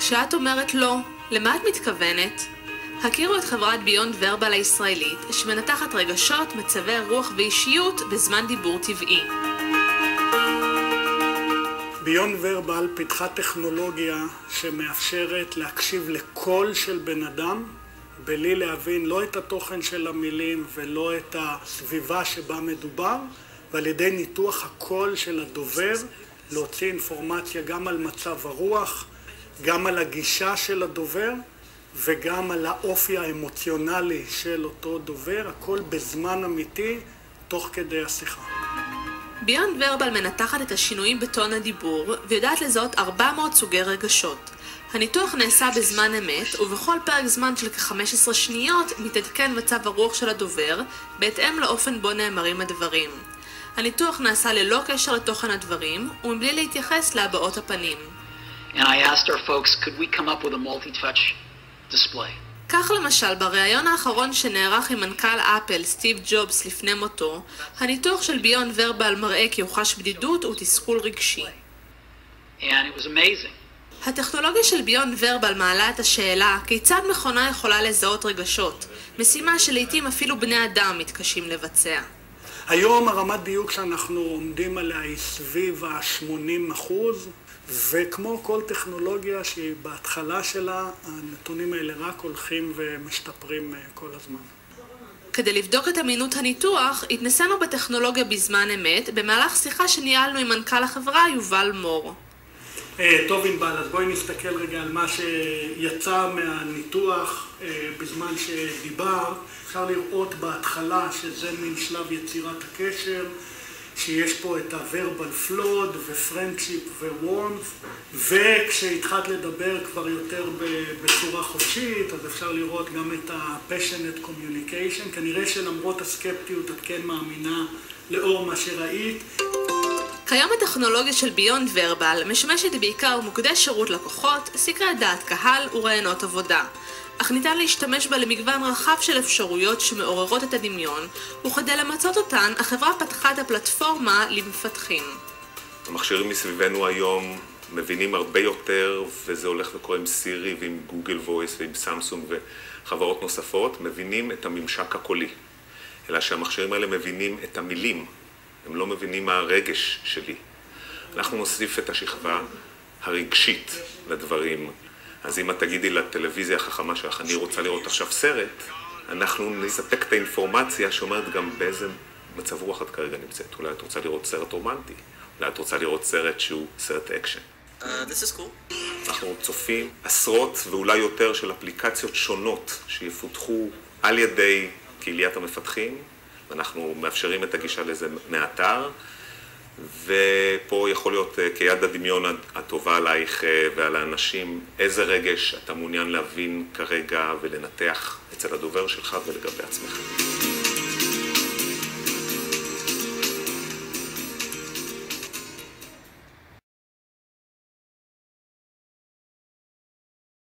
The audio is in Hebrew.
כשאת אומרת לא, למה את מתכוונת? הכירו את חברת ביונד ורבל הישראלית, שמנתחת רגשות, מצבי רוח ואישיות בזמן דיבור טבעי. ביונד ורבל פיתחה טכנולוגיה שמאפשרת להקשיב לקול של בן אדם, בלי להבין לא את התוכן של המילים ולא את הסביבה שבה מדובר, ועל ידי ניתוח הקול של הדובר להוציא אינפורמציה גם על מצב הרוח, גם על הגישה של הדובר וגם על האופי האמוציונלי של אותו דובר, הכל בזמן אמיתי תוך כדי השיחה. ביונד ורבל מנתחת את השינויים בטון הדיבור ויודעת לזהות 400 סוגי רגשות. הניתוח נעשה בזמן אמת, ובכל פרק זמן של כ-15 שניות מתעדכן מצב הרוח של הדובר, בהתאם לאופן בו נאמרים הדברים. הניתוח נעשה ללא קשר לתוכן הדברים, ומבלי להתייחס להבעות הפנים. And I asked our folks, could we come up with a multi-touch display? כך למשל, בריאיון האחרון שנערך עם מנכ"ל אפל, סטיב ג'ובס, לפני מותו, הניתוח של ביונד ורבל מראה כי הוא חש בדידות ותסכול רגשי. And it was amazing. הטכנולוגיה של ביונד ורבל מעלה את השאלה כיצד מכונה יכולה לזהות רגשות, משימה שלעיתים אפילו בני אדם מתקשים לבצע. היום הרמת דיוק שאנחנו עומדים עליה היא סביב ה-80%, וכמו כל טכנולוגיה שהיא בהתחלה שלה, הנתונים האלה רק הולכים ומשתפרים כל הזמן. כדי לבדוק את אמינות הניתוח, התנסינו בטכנולוגיה בזמן אמת, במהלך שיחה שניהלנו עם מנכ"ל החברה יובל מור. טוב ענבל, אז בואי נסתכל רגע על מה שיצא מהניתוח בזמן שדיבר. אפשר לראות בהתחלה שזה מין שלב יצירת הקשר, שיש פה את ה-verbal flood ו-friendship ו-warmth, וכשהתחלת לדבר כבר יותר בצורה חופשית, אז אפשר לראות גם את ה-passionate communication. כנראה שלמרות הסקפטיות את כן מאמינה לאור מה שראית. כיום הטכנולוגיה של ביונד ורבל משמשת בעיקר מוקדי שירות לקוחות, סקרי דעת קהל ורעיונות עבודה. אך ניתן להשתמש בה למגוון רחב של אפשרויות שמעוררות את הדמיון, וכדי למצות אותן, החברה פתחה את הפלטפורמה למפתחים. המכשירים מסביבנו היום מבינים הרבה יותר, וזה הולך וקורה עם סירי ועם גוגל וויס ועם סמסונג וחברות נוספות, מבינים את הממשק הקולי. אלא שהמכשירים האלה מבינים את המילים, הם לא מבינים מה הרגש שלי. אנחנו נוסיף את השכבה הרגשית לדברים. אז אם את תגידי לטלוויזיה החכמה שלך, אני רוצה לראות עכשיו סרט, אנחנו נספק את האינפורמציה שאומרת גם באיזה מצב רוח את כרגע נמצאת. אולי את רוצה לראות סרט רומנטי, אולי את רוצה לראות סרט שהוא סרט אקשן. This is cool. אנחנו צופים עשרות ואולי יותר של אפליקציות שונות שיפותחו על ידי קהיליית המפתחים, ואנחנו מאפשרים את הגישה לזה מהאתר, ופה יכול להיות כיד הדמיון הטובה עלייך ועל האנשים, איזה רגש אתה מעוניין להבין כרגע ולנתח אצל הדובר שלך ולגבי עצמך.